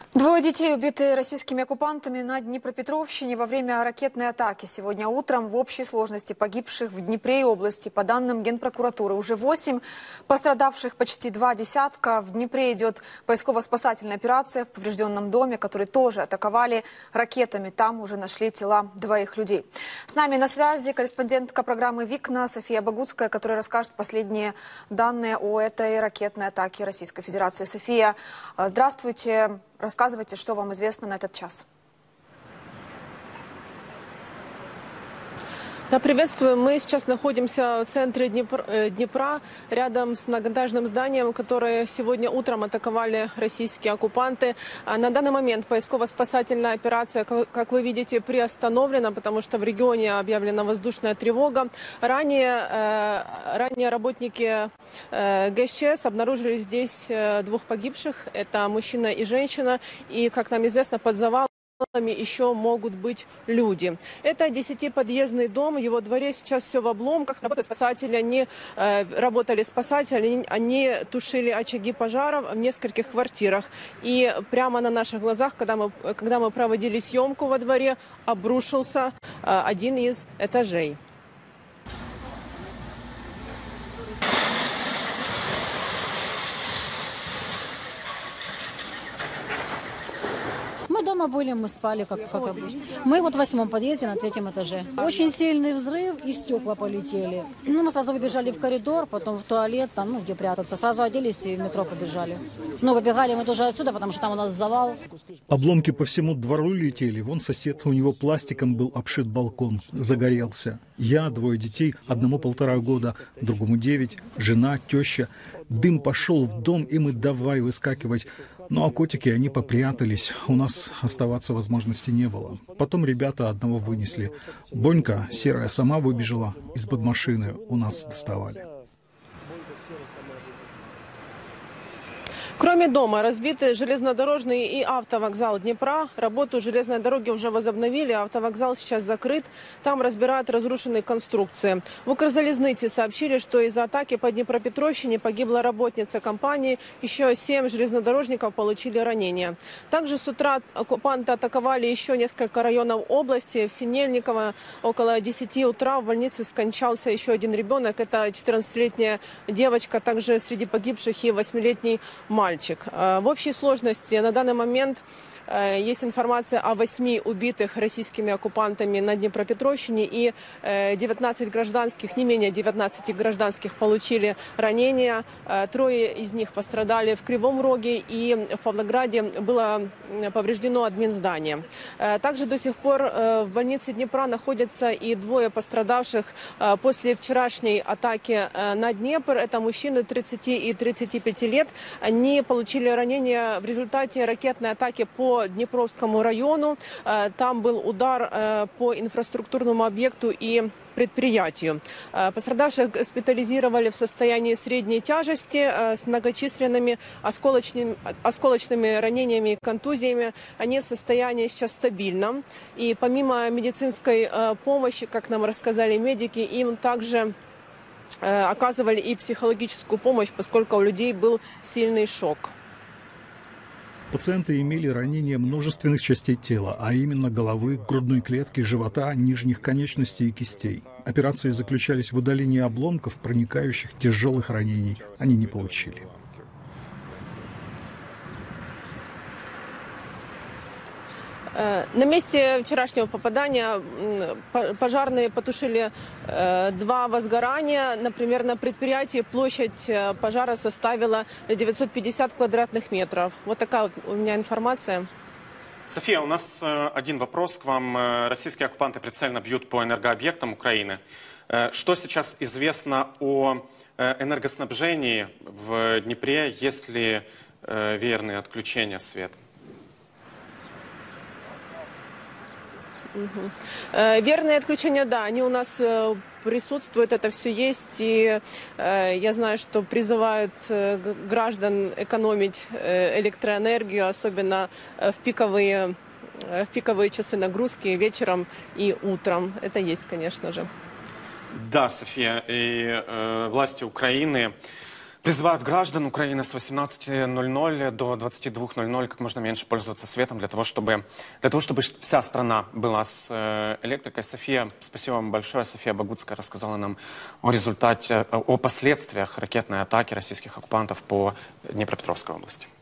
Двое детей, убитые российскими оккупантами на Днепропетровщине во время ракетной атаки. Сегодня утром в общей сложности погибших в Днепре и области, по данным Генпрокуратуры, уже 8, пострадавших почти 2 десятка. В Днепре идет поисково-спасательная операция в поврежденном доме, который тоже атаковали ракетами. Там уже нашли тела 2 людей. С нами на связи корреспондентка программы «Викна» София Богутская, которая расскажет последние данные о этой ракетной атаке Российской Федерации. София, здравствуйте. Рассказывайте, что вам известно на этот час. Да, приветствую. Мы сейчас находимся в центре Днепра, рядом с многоэтажным зданием, которое сегодня утром атаковали российские оккупанты. На данный момент поисково-спасательная операция, как вы видите, приостановлена, потому что в регионе объявлена воздушная тревога. Ранее работники ГСЧС обнаружили здесь 2 погибших. Это мужчина и женщина. И, как нам известно, под завалом еще могут быть люди. Это 10-подъездный дом, в его дворе сейчас все в обломках. Работают спасатели, работали спасатели, они тушили очаги пожаров в нескольких квартирах. И прямо на наших глазах, когда мы проводили съемку во дворе, обрушился один из этажей. Мы дома были, мы спали, как обычно. Мы вот в 8-м подъезде на 3-м этаже. Очень сильный взрыв, и стекла полетели. Мы сразу выбежали в коридор, потом в туалет, там, где прятаться. Сразу оделись и в метро побежали. Выбегали мы тоже отсюда, потому что там у нас завал. Обломки по всему двору летели. Вон сосед, у него пластиком был обшит балкон. Загорелся. Я, 2 детей, одному 1,5 года, другому 9, жена, теща. Дым пошел в дом, и мы давай выскакивать. Ну а котики, они попрятались. У нас оставаться возможности не было. Потом ребята одного вынесли. Бонька, серая, сама выбежала из-под машины. У нас доставали. Кроме дома, разбиты железнодорожный и автовокзал Днепра. Работу железной дороги уже возобновили, автовокзал сейчас закрыт. Там разбирают разрушенные конструкции. В Укрзалезнице сообщили, что из-за атаки по Днепропетровщине погибла работница компании. Еще 7 железнодорожников получили ранения. Также с утра оккупанты атаковали еще несколько районов области. В Синельниково около 10 утра в больнице скончался еще один ребенок. Это 14-летняя девочка, также среди погибших и 8-летний мальчик. В общей сложности на данный момент есть информация о 8 убитых российскими оккупантами на Днепропетровщине, и 19 гражданских, не менее 19 гражданских получили ранения. 3 из них пострадали в Кривом Роге, и в Павлограде было повреждено админздание. Также до сих пор в больнице Днепра находятся и 2 пострадавших после вчерашней атаки на Днепр. Это мужчины 30 и 35 лет. Они получили ранения в результате ракетной атаки по Днепровскому району. Там был удар по инфраструктурному объекту и предприятию. Пострадавших госпитализировали в состоянии средней тяжести с многочисленными осколочными ранениями и контузиями. Они в состоянии сейчас стабильном. И помимо медицинской помощи, как нам рассказали медики, им также оказывали и психологическую помощь, поскольку у людей был сильный шок. Пациенты имели ранения множественных частей тела, а именно головы, грудной клетки, живота, нижних конечностей и кистей. Операции заключались в удалении обломков, проникающих тяжелых ранений. Они не получили. На месте вчерашнего попадания пожарные потушили 2 возгорания. Например, на предприятии площадь пожара составила 950 квадратных метров. Вот такая вот у меня информация. София, у нас один вопрос к вам. Российские оккупанты прицельно бьют по энергообъектам Украины. Что сейчас известно о энергоснабжении в Днепре? Есть ли веерные отключения света? Верные отключения, да, они у нас присутствуют, это все есть. И я знаю, что призывают граждан экономить электроэнергию, особенно в пиковые часы нагрузки вечером и утром. Это есть, конечно же. Да, София, и власти Украины Призывают граждан Украины с 18:00 до 22:00 как можно меньше пользоваться светом для того, чтобы вся страна была с электрикой. София, спасибо вам большое. София Богутская рассказала нам о последствиях ракетной атаки российских оккупантов по Днепропетровской области.